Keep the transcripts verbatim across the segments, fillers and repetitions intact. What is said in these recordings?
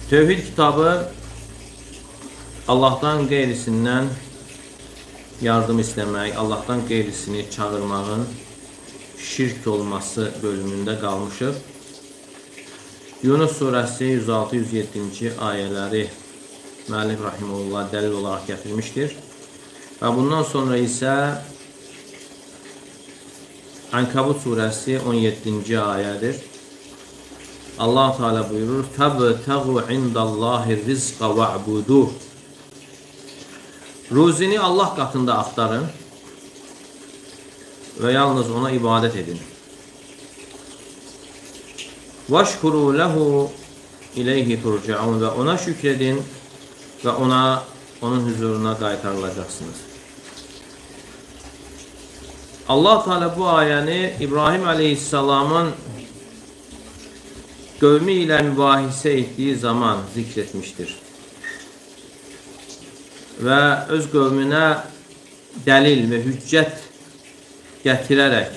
Tevhid kitabı Allah'tan qeyrisindən yardım istəmək, Allah'tan qeyrisini çağırmağın şirk olması bölümündə qalmışıq. Yunus surəsi yüz altı yüz yeddi ayələri müəllif rahimehullah dəlil olaraq gətirmişdir. Və bundan sonra isə Ankabut surəsi on yeddinci ayədir. Allah Teala buyurur: "Fəbtəğu indallahi rizqa va'buduh." Ruzini Allah qatında axtarın və yalnız ona ibadət edin. "Vəşkuru lehu ileyhi turcaun." və ona şükr edin və ona onun huzuruna qaytarılacaqsınız. Allah Teala bu ayəni İbrahim Aleyhisselamın qövmi ilə mübahisə etdiyi zaman zikr etmişdir. Və öz qövmünə dəlil və hüccət gətirərək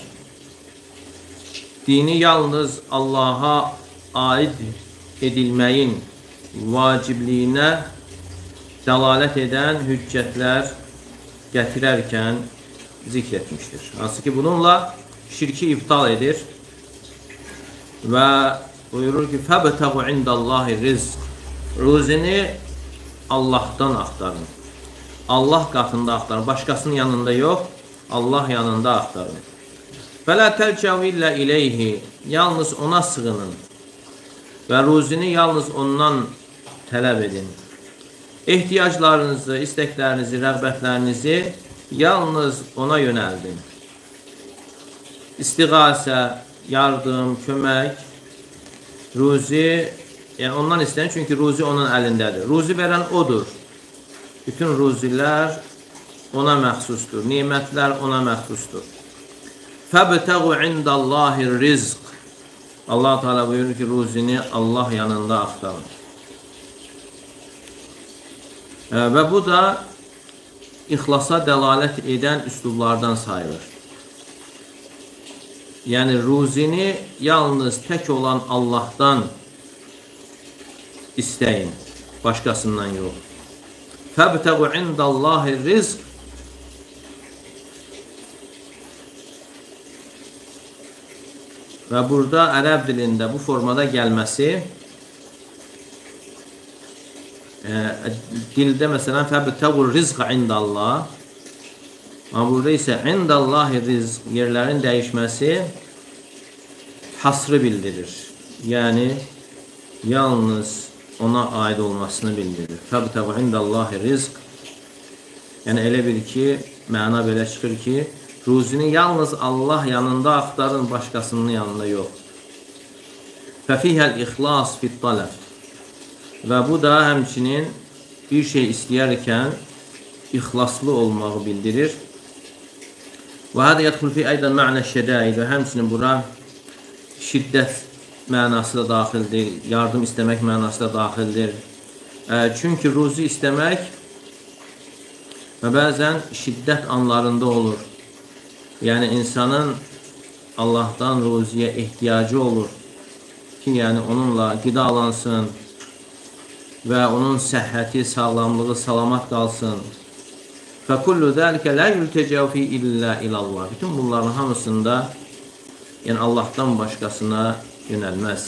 dini yalnız Allaha aid edilməyin vacibliyinə dəlalət edən hüccətlər gətirərkən zikr etmişdir. Hansı ki bununla şirki iptal edir və buyurur ki: "Fəbtəğu indallahi rizq." Ruzini Allah'tan axtarın. Allah qatında axtarın. Başqasının yanında yox, Allah yanında axtarın. "Fələ təlcəu illə ileyhi." Yalnız ona sığının və ruzini yalnız ondan tələb edin. Ehtiyaclarınızı, istəklərinizi, rəğbətlərinizi yalnız ona yönəldin. İstiğasə, yardım, kömək, ruzi, yəni ondan istəyin, çünki ruzi onun əlindədir. Ruzi verən odur. Bütün ruzilər ona məxsusdur. Nimətlər ona məxsusdur. "Fəbtəğu indallahi rizq." Allah Teala buyurur ki, ruzini Allah yanında axtarın. Və bu da İxlasa dəlalət edən üslublardan sayılır. Yəni, ruzini yalnız tək olan Allah'tan istəyin, başqasından yox. "Fəbtəğu indallahi rizq." Və burada ərəb dilində bu formada gəlməsi, e, dildə məsələn "Fəbtəğu rizqa indallah", amma burada isə "indallahi rizq" yerlərin dəyişməsi hasrı bildirir. Yəni, yalnız ona aid olmasını bildirir. "Fəbtəğu indallahi rizq." Yəni, elə bil ki, məna belə çıxır ki, ruzini yalnız Allah yanında axtarın, başqasının yanında yox. "Fəfihəl ixlas fit talab." Və bu da həmçinin bir şey istəyərkən ixlaslı olmağı bildirir. Və hədə yədxul fi aydan mə'nə şədəid. Və həmçinin bura şiddət mənası da daxildir, yardım istəmək mənası da daxildir. E, çünki ruzi istəmək və bəzən şiddət anlarında olur. Yəni, insanın Allah'tan ruziyə ehtiyacı olur ki, yəni onunla qidalansın və onun səhhəti, sağlamlığı, salamat qalsın. فَكُلُّ ذَلِكَ لَا يُلْتَجَوْ فِي إِلَّا إِلَى اللّٰهِ. Bütün bunların hamısında yəni Allah'tan başqasına yönəlməz.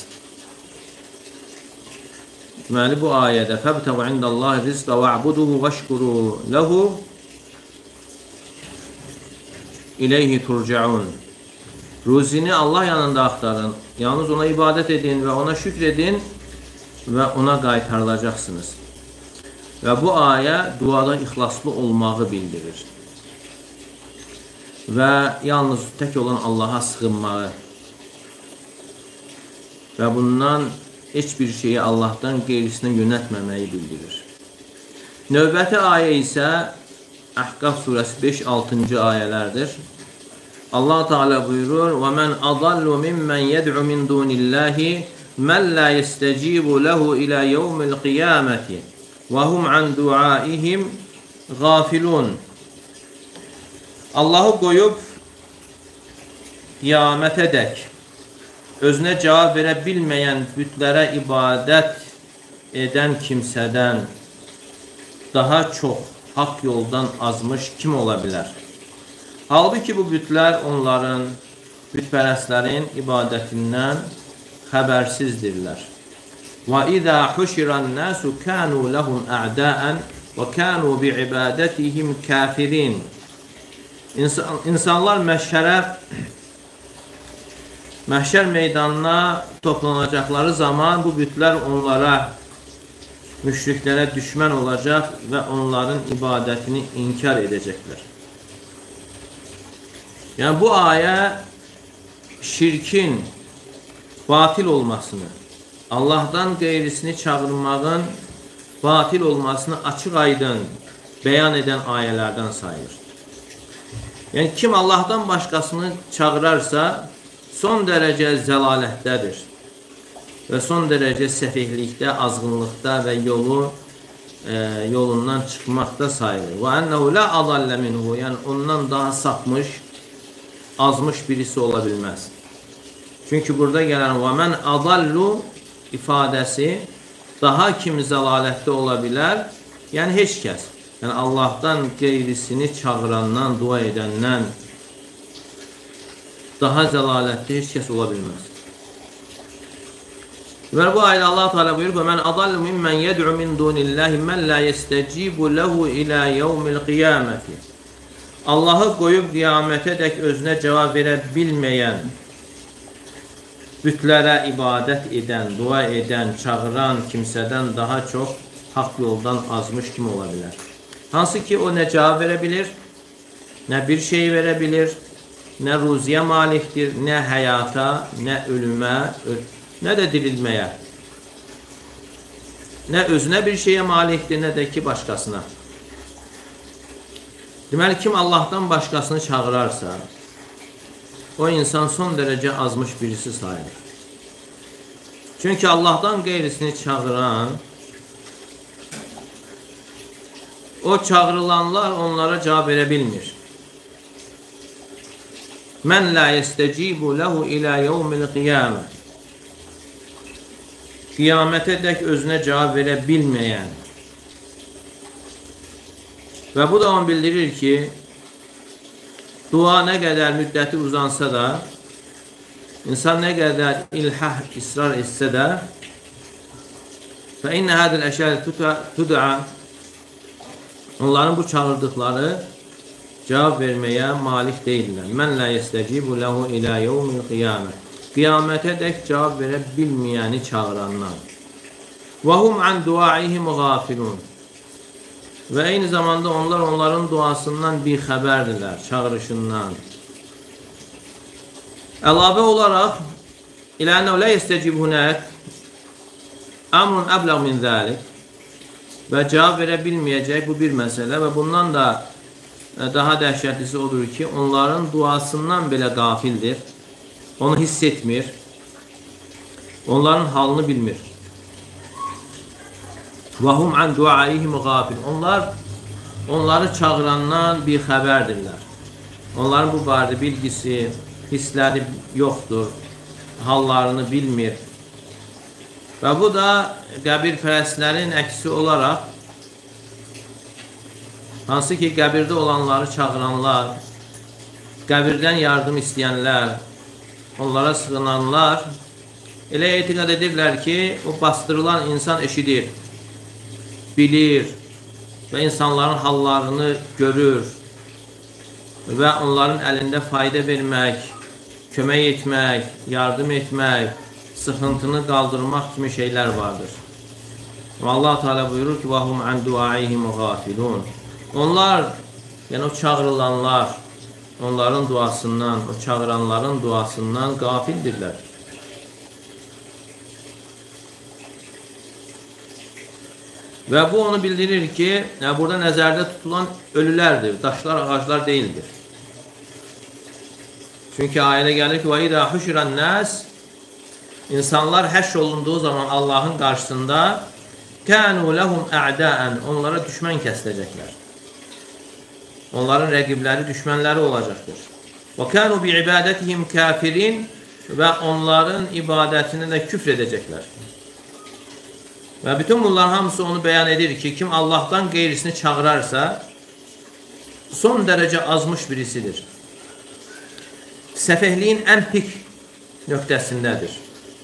Deməli, bu ayədə فَبْتَغُ عِنْدَ اللّٰهِ رِزْقَ وَعْبُدُهُ وَشْكُرُوا لَهُ İleyhi turcaun. Ruzini Allah yanında axtarın. Yalnız ona ibadət edin və ona şükr edin və ona qaytarılacaqsınız. Və bu ayə duada ixlaslı olmağı bildirir. Və yalnız tək olan Allaha sığınmağı və bundan heç bir şeyi Allah'tan qeyrisinə yönətməməyi bildirir. Növbəti ayə isə Əhqaf surəsi beş altıncı ayələrdir. Allah Teala buyurur: "وَمَنْ أَضَلُّ مِمَّنْ يَدْعُ مِنْ دُونِ اللّٰهِ مَنْ لَا يَسْتَجِيبُ لَهُ إِلَى يَوْمِ الْقِيَامَةِ وَهُمْ عَنْ دُعَائِهِمْ غَافِلُونَ." Allahı qoyub qiyamətədək özünə cavab verə bilməyən bütlərə ibadət eden kimsədən daha çox haqq yoldan azmış kim ola bilər? Halbuki bu bütlər onların, bütpərəstlərin ibadətindən xəbərsizdirlər. وَإِذَا حُشِرَ النَّاسُ كَانُوا لَهُمْ أَعْدَاءً وَكَانُوا بِعِبَادَتِهِمْ كَافِرِينَ. İnsan, insanlar məhşərə, məhşər meydanına toplanacaqları zaman bu bütlər onlara, müşriklərə düşmən olacaq və onların ibadətini inkar edəcəklər. Yəni bu ayə şirkin batil olmasını, Allahdan qeyrisini çağırmağın batil olmasını açıq aydın bəyan edən ayələrdən sayılır. Yəni kim Allahdan başqasını çağırarsa son dərəcə zəlalətdədir və son dərəcə səfihlikdə, azğınlıqda və yolu e, yolundan çıxmaqda sayılır. Və ənəhu la adallə minhu, yəni ondan daha sapmış, azmış birisi ola bilməz. Çünki burada gələn və mən adallu ifadəsi daha kim zəlalətdə ola bilər? Yəni heç kəs. Yəni Allahdan qeyrisini çağırandan, dua edəndən daha zəlalətdə heç kəs ola bilməz. Və bu ayda Allah Teala buyurur: "Və men adallu mimmen yed'u min dunillahi men la yestecibu lehu ila yevmil qiyameti." Allahı qoyub qiyamətədək özünə cavab verə bilməyən, bütlərə ibadət edən, dua edən, çağıran kimsədən daha çox haqq yoldan azmış kim ola bilər? Hansı ki o nə cavab verə bilir, nə bir şey verə bilir, nə ruziyə malikdir, nə həyata, nə ölümə, nə də dirilməyə. Nə özünə bir şeyə malikdir, nə də ki başqasına. Deməli, kim Allahdan başqasını çağırarsa, o insan son dərəcə azmış birisi sayılır. Çünki Allahdan qeyrisini çağıran, o çağırılanlar onlara cavab verə bilmir. Mən la yestecibu lehu ila yevmil qiyamə. Qiyamətə dək özünə cavab verə bilməyən. Və bu da onu bildirir ki, dua nə qədər müddəti uzansa da, insan nə qədər ilhah, israr etsə də, fə innə hədəl əşəl tud'a, onların bu çağırdıqları cavab verməyə malik deyirlər. Mən la yestecibu lehu ila yevmil qiyamə. Qiyamətə dək cavab verə bilməyəni çağıranlar. Və hum an duaihim gafilun. Və eyni zamanda onlar onların duasından bir xəbərdirlər, çağırışından. Əlavə olaraq, ilə ənəv lə yestecibunək, əmrun əbləq min zəlik, və cavab verə bilməyəcək bu bir məsələ və bundan da daha dəhşətlisi odur ki, onların duasından belə qafildir, onu hiss etmir, onların halını bilmir. Və hum an duaihim gafil. Onlar onları çağırandan bir xəbərdirlər. Onların bu barədə bilgisi, hissləri yoxdur, hallarını bilmir. Və bu da qəbirpərəstlərin əksi olaraq, hansı ki qəbirdə olanları çağıranlar, qəbirdən yardım istəyənlər, onlara sığınanlar elə etiqad edirlər ki, o bastırılan insan eşidir, bilir və insanların hallarını görür və onların əlində fayda vermək, kömək etmək, yardım etmək, sıxıntını qaldırmaq kimi şeylər vardır. Və Allah Teala buyurur ki, وَهُمْ عَنْ دُعَائِهِمْ غَافِلُونَ. Onlar, yəni o çağırılanlar, onların duasından, o çağıranların duasından qafildirlər. Və bu onu bildirir ki, yəni burada nəzərdə tutulan ölülərdir, daşlar, ağaclar deyildir. Çünki ayədə gəlir ki, وَإِذَا حُشِرَ النَّاسِ, İnsanlar həşr olunduğu zaman Allahın qarşısında كَانُوا لَهُمْ أَعْدَاءً, onlara düşmən kəsiləcəklər. Onların rəqibləri, düşmənləri olacaqdır. وَكَانُوا بِعِبَادَتِهِمْ كَافِرِينَ, və onların ibadətini də küfr edəcəklər. Və bütün bunların hamısı onu bəyan edir ki, kim Allahdan qeyrisini çağırarsa, son dərəcə azmış birisidir. Səfehliyin ən pik nöqtəsindədir.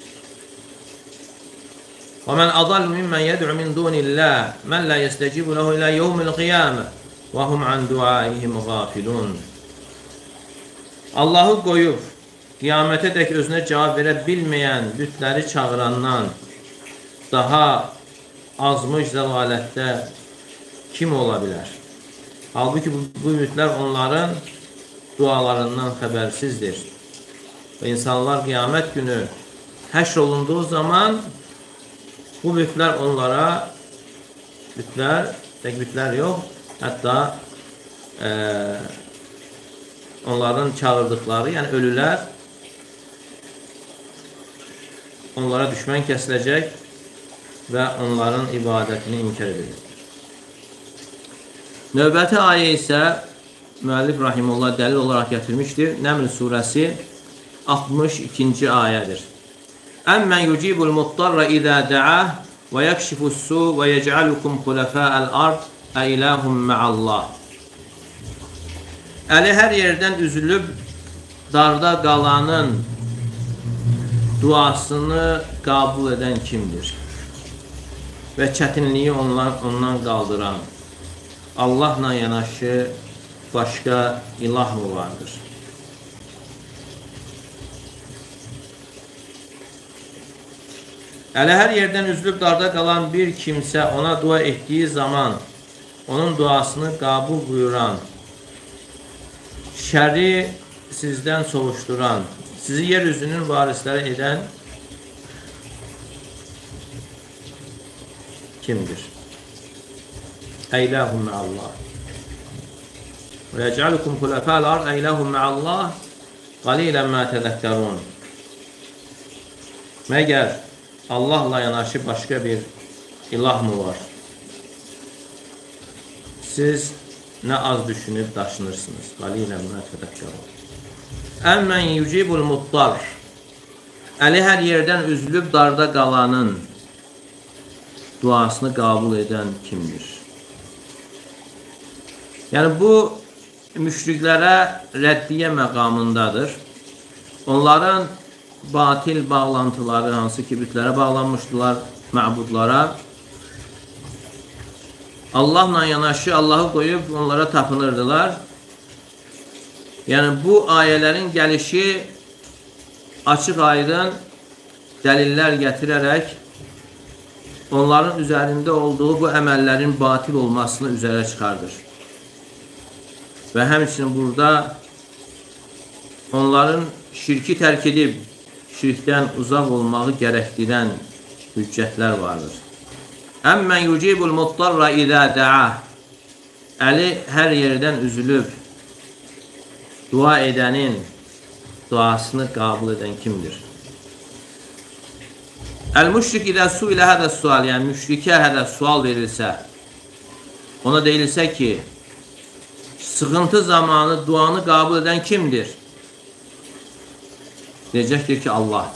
وَمَنْ أَضَلُّ مِمَّنْ يَدْعُ مِنْ دُونِ اللّٰهِ مَنْ لَا يَسْتَجِيبُ لَهُ إِلَى يَوْمِ الْقِيَامَةِ وَهُمْ عَنْ دُعَائِهِمْ غَافِلُونَ. Allahı qoyub, qiyamətə dək özünə cavab verə bilməyən bütləri çağırandan daha azmış zəlalətdə kim ola bilər? Halbuki bu, bu bütlər onların dualarından xəbərsizdir. Və insanlar qiyamət günü həşr olunduğu zaman bu bütlər onlara, bütlər, tək bütlər yox, hətta e, onların çağırdıqları, yəni ölülər onlara düşmən kəsiləcək və onların ibadətini inkar edilir. Növbəti ayə isə müəllif rahimullah dəlil olaraq gətirmişdir. Nəml surəsi altmış ikinci ayədir. Əmmən yucibul muttarra izə də'ah və yəkşifussu və yec'alukum xulafəəl ard ə ilahum mə'allah. Əli hər yerdən üzülüb darda qalanın duasını qəbul edən kimdir? Və çətinliyi ondan, ondan qaldıran Allahla yanaşı başqa ilah mı vardır? Əli hər yerdən üzülüb darda qalan bir kimsə ona dua etdiyi zaman onun duasını qəbul buyuran, şəri sizdən sovuşduran, sizi yeryüzünün varisləri edən kimdir? Əyləhum mə'allah. Və yəcəlukum xulafəl ard əyləhum mə'allah qalilən mə təzəkkərun. Məgər Allahla yanaşı başqa bir ilah mı var? Siz nə az düşünüb daşınırsınız. Qalilən mə təzəkkərun. Əmmən yucibul muttar. Əli hər yerdən üzülüb darda qalanın duasını qəbul edən kimdir? Yəni bu müşriklərə rəddiyə məqamındadır. Onların batil bağlantıları, hansı ki bütlərə bağlanmışdılar, məbudlara, Allahla yanaşı Allahı qoyub onlara tapınırdılar. Yəni bu ayələrin gəlişi açıq aydın dəlillər gətirərək onların üzərində olduğu bu əməllərin batil olmasını üzərə çıxardır. Və həmçinin burada onların şirki tərk edib şirkdən uzaq olmağı gərəkdirən hüccətlər vardır. Əmmən yucibul muttarra izə də'ah. Əli hər yerdən üzülüb dua edənin duasını qəbul edən kimdir? Əl-müşrik ilə su ilə hədə sual, yəni müşrikə hədə sual verilsə, ona deyilsə ki, sıxıntı zamanı duanı qəbul edən kimdir? Deyəcəkdir ki, Allah.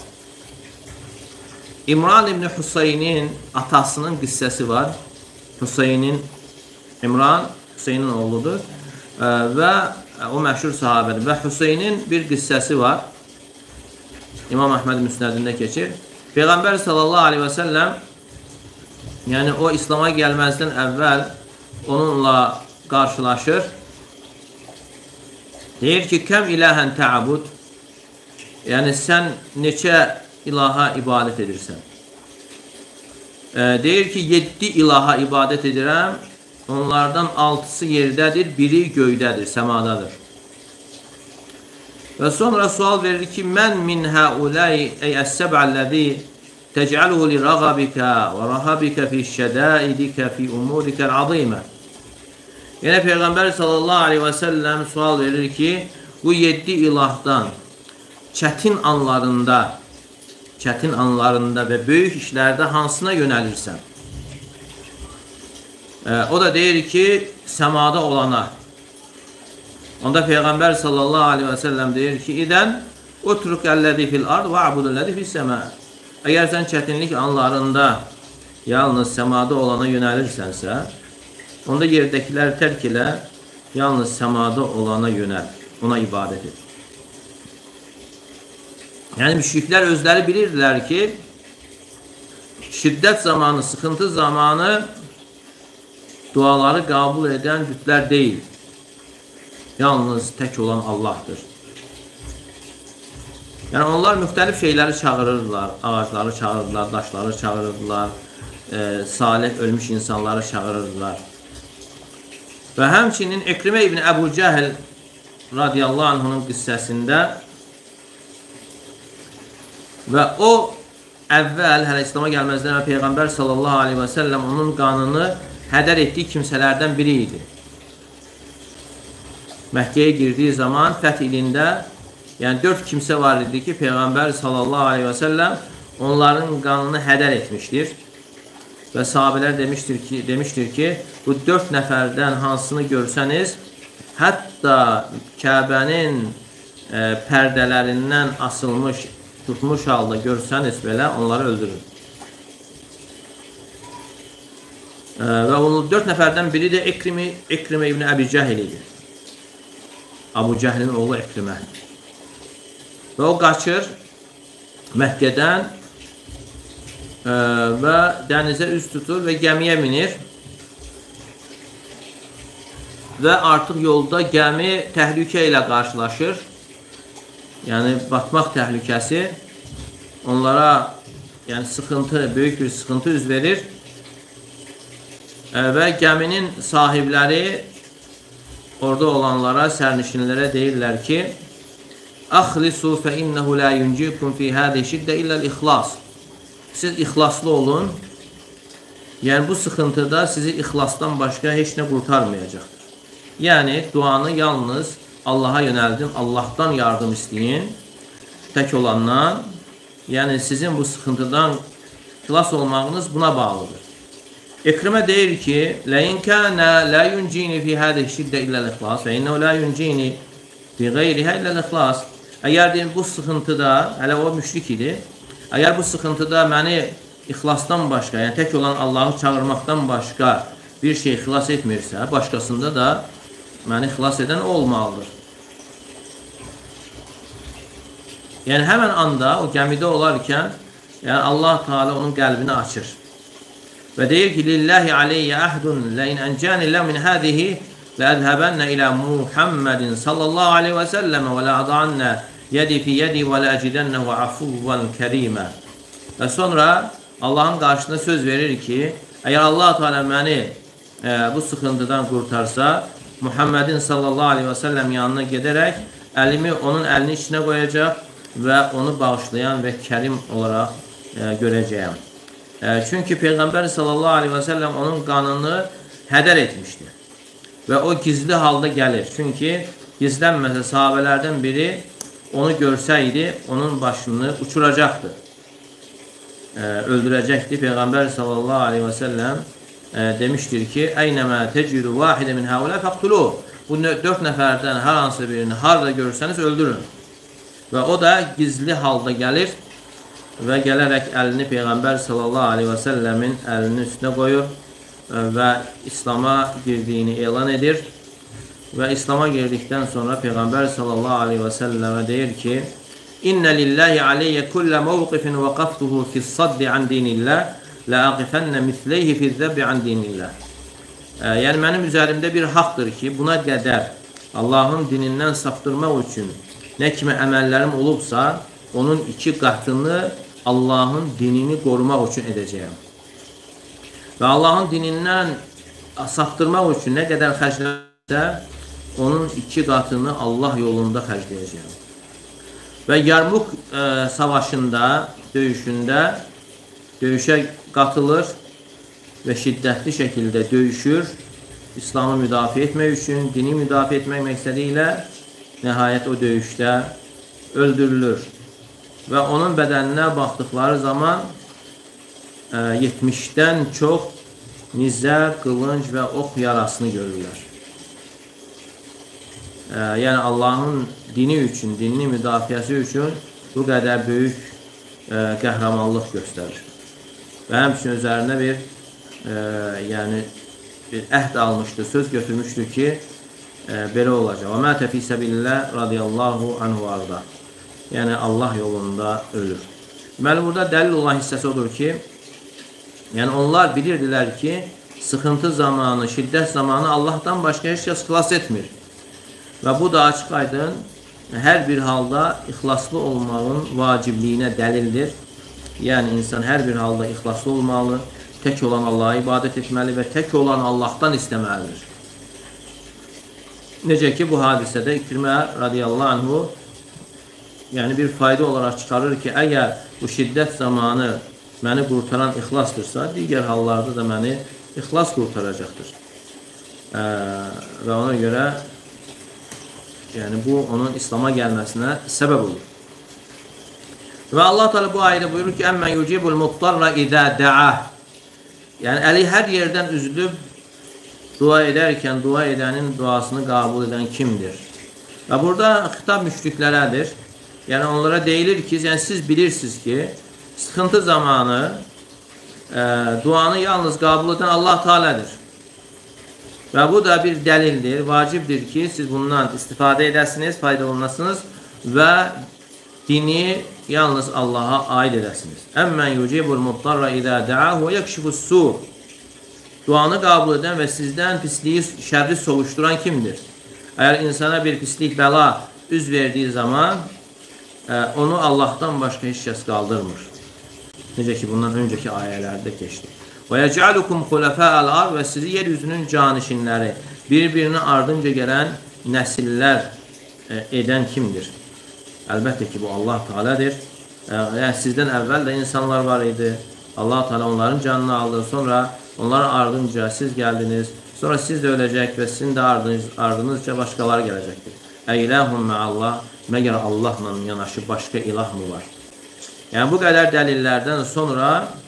İmran ibn Hüseynin atasının qissəsi var. Hüseynin, İmran Hüseynin oğludur və o məşhur sahabədir. Və Hüseynin bir qissəsi var. İmam Əhməd Müsnədində keçir. Peyğəmbər sallallahu aleyhi və səlləm, yəni o İslama gəlməzdən əvvəl onunla qarşılaşır. Deyir ki, kəm iləhən təabud, yəni sən neçə ilaha ibadət edirsən? E, deyir ki, yeddi ilaha ibadət edirəm, onlardan altısı yerdədir, biri göydədir, səmadadır. Və sonra sual verir ki, mən min həuləy ey əs-səb'əlləzi təcəluhu li rəğabikə və rəhabikə fi şədəidikə fi umurikəl azimə. Yəni Peyğəmbər sallallahu aleyhi və səlləm sual verir ki, bu yeddi ilahdan çətin anlarında, çətin anlarında və böyük işlərdə hansına yönəlirsən? E, o da deyir ki, səmada olana. Onda Peyğəmbər sallallahu aleyhi və səlləm deyir ki, idən utruk əlləzi fil ard və abudəlləzi fil səmə. Əgər sən çətinlik anlarında yalnız səmada olana yönəlirsənsə, onda yerdəkiləri tərk elə, yalnız səmada olana yönəl, ona ibadət et. Yəni, müşriklər özləri bilirdilər ki, şiddət zamanı, sıxıntı zamanı duaları qəbul edən bütlər deyil. Yalnız tək olan Allahdır. Yəni, onlar müxtəlif şeyləri çağırırlar, ağacları çağırırlar, daşları çağırırlar, e, salih ölmüş insanları çağırırlar. Və həmçinin Ekrimə ibn Əbu Cəhil radiyallahu anhunun qissəsində və o əvvəl, hələ İslam'a gəlməzdən və Peyğəmbər sallallahu aleyhi və səlləm onun qanını hədər etdiyi kimsələrdən biri idi. Məkkəyə girdiyi zaman fəth ilində, yəni dörd kimsə var idi ki, Peyğəmbər sallallahu aleyhi və səlləm onların qanını hədər etmişdir. Və sahabələr demişdir ki, demişdir ki, bu dörd nəfərdən hansını görsəniz, hətta Kəbənin e, pərdələrindən asılmış, tutmuş halda görsəniz belə, onları öldürün. E, və onun dörd nəfərdən biri də Ekrimə, Ekrimə ibn Əbi Cəhil idi. Abu Cəhlin oğlu Ekrimə. Və o qaçır Məkkədən e, və dənizə üz tutur və gəmiyə minir. Və artıq yolda gəmi təhlükə ilə qarşılaşır. Yəni, batmaq təhlükəsi onlara yəni, sıxıntı, böyük bir sıxıntı üz verir. E, və gəminin sahibləri orada olanlara, sərnişinlərə deyirlər ki, Əxlisu fə innəhu lə yuncikum fi hədə şiddə illəl ixlas. Siz ixlaslı olun. Yəni, bu sıxıntıda sizi ixlasdan başqa heç nə qurtarmayacaqdır. Yəni, duanı yalnız Allaha yönəldin, Allahdan yardım istəyin, tək olandan, yəni sizin bu sıxıntıdan xilas olmağınız buna bağlıdır. Ekrimə deyir ki, لَاِنْ كَانَ لَا يُنْجِينِ فِي هَذِهِ شِدَّ إِلَّا الْإِخْلَاسِ فَاِنَّهُ لَا يُنْجِينِ فِي غَيْرِهَا إِلَّا الْإِخْلَاسِ. Əgər deyim, bu sıxıntıda, hələ o müşrik idi, əgər bu sıxıntıda məni ixlasdan başqa, yəni tək olan Allahı çağırmaqdan başqa bir şey xilas etmirsə, başqasında da məni xilas edən olmalıdır. Yəni, həmən anda, o gəmidə olarkən, yəni Allah Teala onun qəlbini açır. Və deyir ki, Lillahi aleyyə əhdun ləin əncənillə min hədihi ləədhəbənnə ilə Muhammedin sallallahu aleyhi və səlləmə və ləadannə yədi fi yədi və ləəcidənnə və afuvvən kərimə. Və sonra Allahın qarşısında söz verir ki, əgər Allah Teala məni e, bu sıxıntıdan qurtarsa, Muhammedin sallallahu aleyhi və səlləm yanına gedərək əlimi onun əlinin içinə qoyacaq və onu bağışlayan və kərim olaraq e, görəcəyəm. E, çünki Peyğəmbər sallallahu aleyhi və səlləm onun qanını hədər etmişdir. Və o gizli halda gəlir. Çünki gizlənməsə sahabələrdən biri onu görsəydi, onun başını uçuracaqdı. E, öldürəcəkdi. Peyğəmbər sallallahu aleyhi və səlləm E, demişdir ki, Əynəmə tecidu vahidə min həulə fəqtulu. Bu dörd nəfərdən hər hansı birini harada görürsəniz öldürün. Və o da gizli halda gəlir və gələrək əlini Peyğəmbər sallallahu aleyhi və səlləmin əlinin üstünə qoyur və İslam'a girdiyini elan edir. Və İslam'a girdikdən sonra Peyğəmbər sallallahu aleyhi və səlləmə deyir ki, İnnə lillahi aleyyə kullə mövqifin və qaftuhu fissaddi an dinillah لَاَقِفَنَّ مِثْلَيْهِ فِي الذَّبِّ عَنْ دِينِ اللّٰهِ. Yəni, mənim üzərimdə bir haqdır ki, buna qədər Allahın dinindən saptırmaq üçün nə kimi əməllərim olubsa, onun iki qatını Allahın dinini qorumaq üçün edəcəyəm. Və Allahın dinindən saptırmaq üçün nə qədər xərclərsə, onun iki qatını Allah yolunda xərcləyəcəyəm. Və Yarmuk e, savaşında, döyüşündə döyüşə qatılır və şiddətli şəkildə döyüşür, İslamı müdafiə etmək üçün, dini müdafiə etmək məqsədi ilə nəhayət o döyüşdə öldürülür. Və onun bədəninə baxdıqları zaman yetmişdən çox nizə, qılınc və ox yarasını görürlər. Yəni Allahın dini üçün, dinini müdafiəsi üçün bu qədər böyük qəhrəmanlıq göstərir. və həmçinin üzərinə bir e, yəni bir əhd almışdı, söz götürmüşdü ki, e, belə olacaq. Və mətə fī səbilillah radiyallahu anhu arda. Yəni Allah yolunda ölür. Deməli, burada dəlil olan hissəsi odur ki, yəni onlar bilirdilər ki, sıxıntı zamanı, şiddət zamanı Allahdan başqa heç kəs xilas etmir. Və bu da açıq aydın hər bir halda ixlaslı olmağın vacibliyinə dəlildir. Yəni insan hər bir halda ixlaslı olmalı, tək olan Allaha ibadət etməli və tək olan Allahdan istəməlidir. Necə ki, bu hadisədə İkrimə radiyallahu anhu yəni bir fayda olaraq çıxarır ki, əgər bu şiddət zamanı məni qurtaran ixlasdırsa, digər hallarda da məni ixlas qurtaracaqdır. Ee, və ona görə yəni bu onun İslam'a gəlməsinə səbəb olur. Və Allah Teala bu ayədə buyurur ki, "Əmmən yucibul muttarra izə da'ah." Yəni əli hər yerdən üzülüb dua edərkən dua edənin duasını qəbul edən kimdir? Və burada xitab müşriklərədir. Yəni onlara deyilir ki, yəni siz bilirsiniz ki, sıxıntı zamanı e, duanı yalnız qəbul edən Allah Teala'dır. Və bu da bir dəlildir, vacibdir ki, siz bundan istifadə edəsiniz, faydalanasınız və dini yalnız Allaha aid edəsiniz. Əmmən yucibul muttarra izə da'ahu və yəkşifus su. Duanı qəbul edən və sizdən pisliyi, şərri soğuşduran kimdir? Əgər insana bir pislik, bəla üz verdiyi zaman e, onu Allahdan başqa heç kəs qaldırmır. Necə ki, bundan öncəki ayələrdə keçdi. Və yəcəlukum xulafəəl ard və sizi yeryüzünün canişinləri, bir-birinə ardınca gələn nəsillər e, edən kimdir? Əlbəttə ki, bu Allah Teala'dır. E, yəni, sizdən əvvəl də insanlar var idi. Allah Teala onların canını aldı. Sonra onların ardınca siz gəldiniz. Sonra siz də öləcək və sizin də ardınız, ardınızca başqaları gələcəkdir. Əyləhum mə'allah, məgər Allahla yanaşı başqa ilah mı var? Yəni, bu qədər dəlillərdən sonra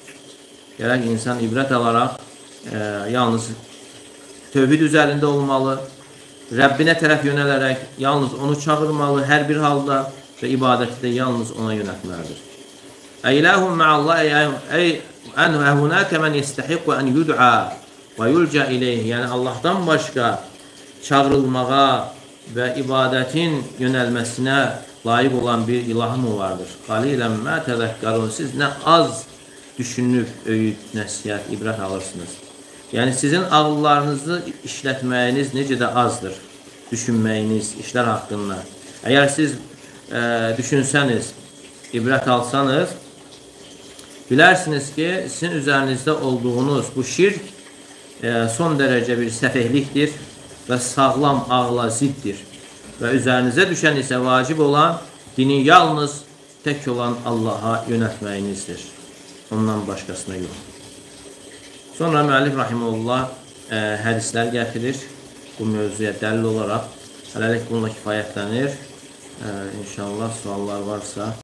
gərək insan ibrət alaraq e, yalnız tövhid üzərində olmalı, Rəbbinə tərəf yönələrək yalnız onu çağırmalı hər bir halda və ibadətdə yalnız ona yönətməlidir. Əyləhum mə'allah, ey ənhə hunəkə mən yestəhiqqu ən yud'a və yulca ileyh. Yəni, Allahdan başqa çağırılmağa və ibadətin yönəlməsinə layiq olan bir ilahı mı vardır? Qalilən mə təzəkkarun. Siz nə az düşünüb, öyüd, nəsiyyət, ibrət alırsınız. Yəni, sizin ağıllarınızı işlətməyiniz necə də azdır, düşünməyiniz işlər haqqında. Əgər siz e, düşünsəniz, ibrət alsanız, bilərsiniz ki, sizin üzərinizdə olduğunuz bu şirk e, son dərəcə bir səfehlikdir və sağlam ağla ziddir. Və üzərinizə düşən isə vacib olan dini yalnız tək olan Allaha yönətməyinizdir. Ondan başqasına yox. Sonra müəllif rahimehullah e, hədislər gətirir. Bu mövzuya dəlil olaraq hələlik bununla kifayətlənir. E, İnşallah suallar varsa